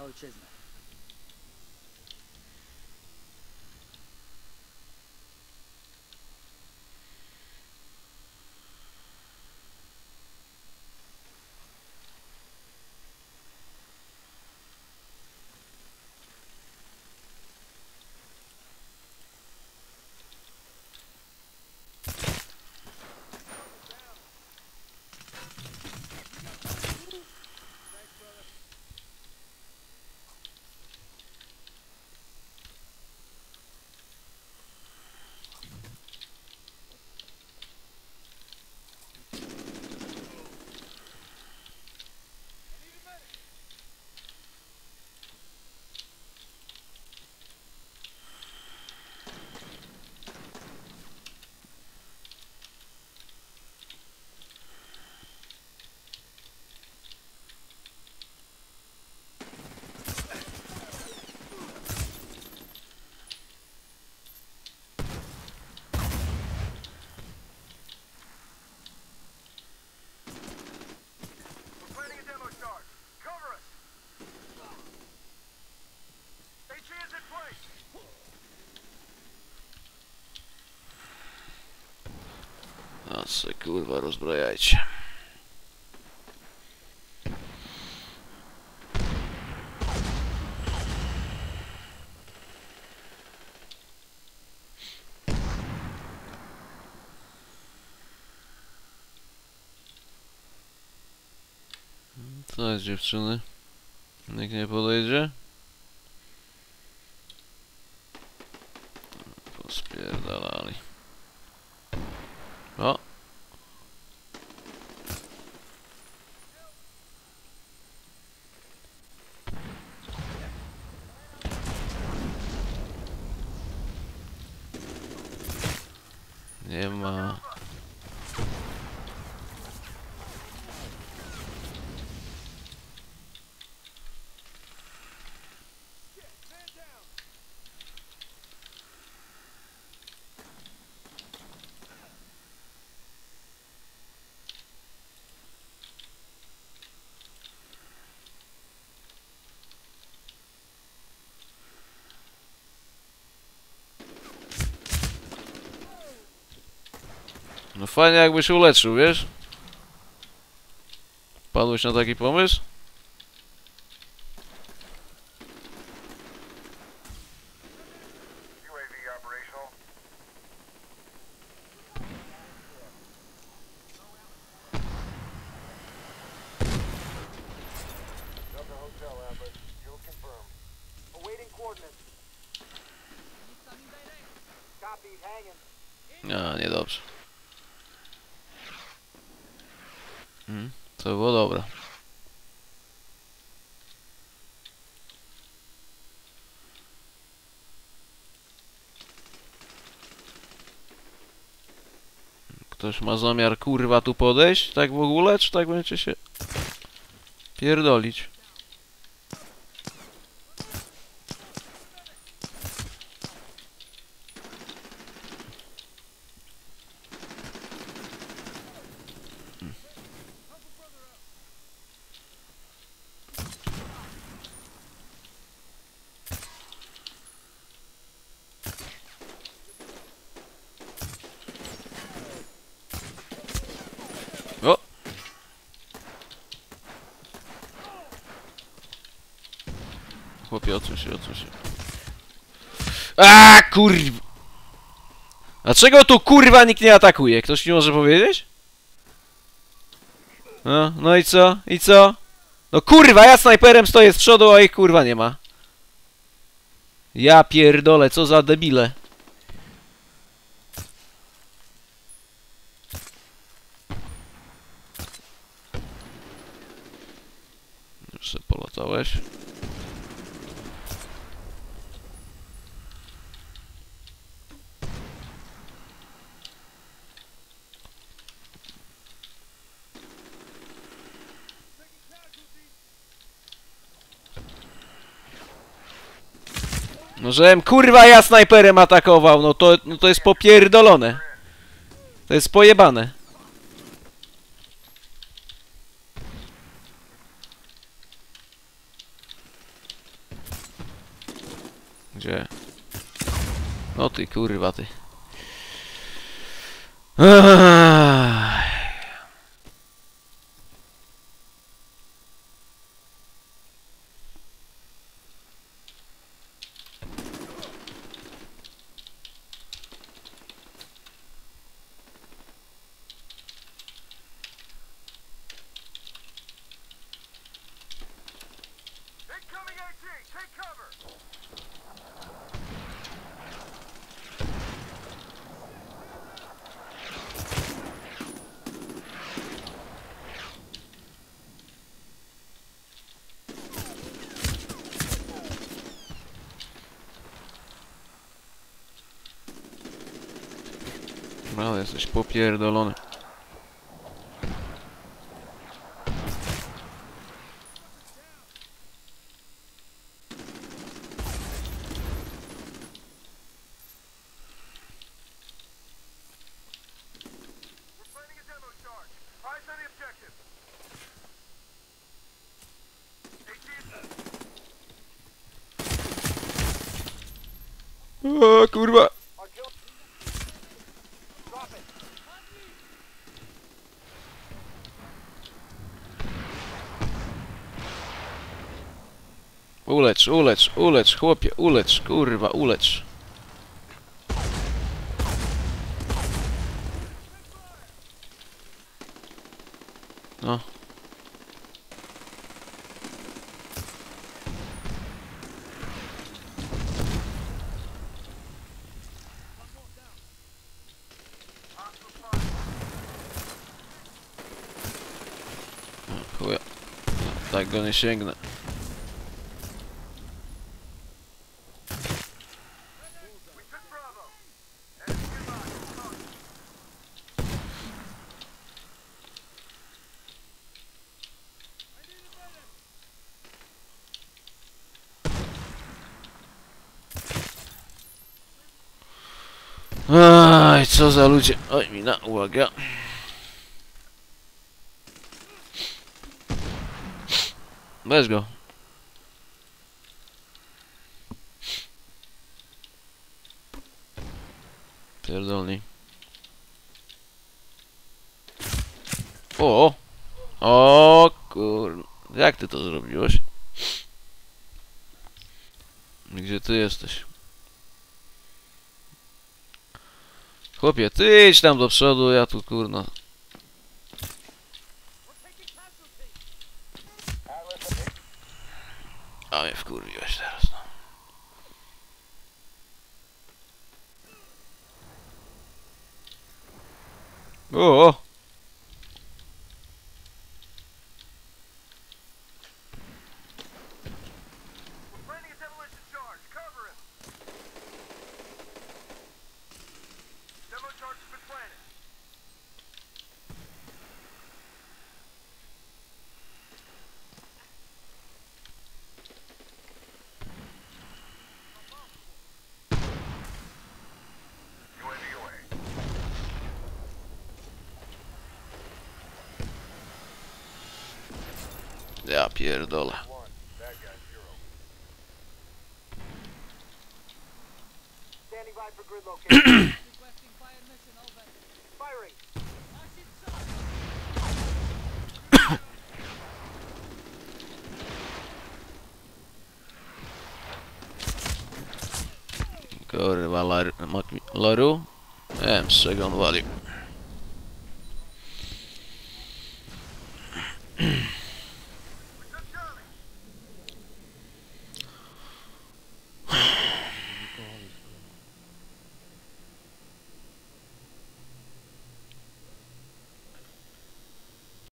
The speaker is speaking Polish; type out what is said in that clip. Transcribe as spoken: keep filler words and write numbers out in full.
ojczyznę. No co kurwa rozbrajajcie. Co jest, dziewczyny? Nikt nie podejdzie? Pospierdalali. O! Nie ma. No fajnie jakbyś uleczył, wiesz? Padłeś na taki pomysł? A, niedobrze. Hmm, to było dobre. Ktoś ma zamiar kurwa tu podejść? Tak w ogóle? Czy tak będziecie się pierdolić? O! Chłopie, odsuń się, odsuń się. A kurwa! Dlaczego tu kurwa nikt nie atakuje? Ktoś mi może powiedzieć? No, no i co? I co? No kurwa, ja snajperem stoję z przodu, a ich kurwa nie ma. Ja pierdolę, co za debile. Już se polatałeś. No żem kurwa ja snajperem atakował, no to, no to jest popierdolone. To jest pojebane. Gdzie? No ty kurwa ty. Aaaa. No, jesteś popierdolony. O kurwa! Ulecz, ulecz, ulecz, chłopie, ulecz, kurwa, ulecz. No. Chuja. Tak go nie sięgnę. Aj, co za ludzie. Oj, mina, uwaga. Weź go. Pierdolni. O! O kur... Jak ty to zrobiłeś? Gdzie ty jesteś? Chłopie, ty idź tam do przodu, ja tu kurna. A mnie wkurwiłeś teraz, no. O! O. Ja pierdolę. Kurwa, Laru? Nie wiem z czego on walił.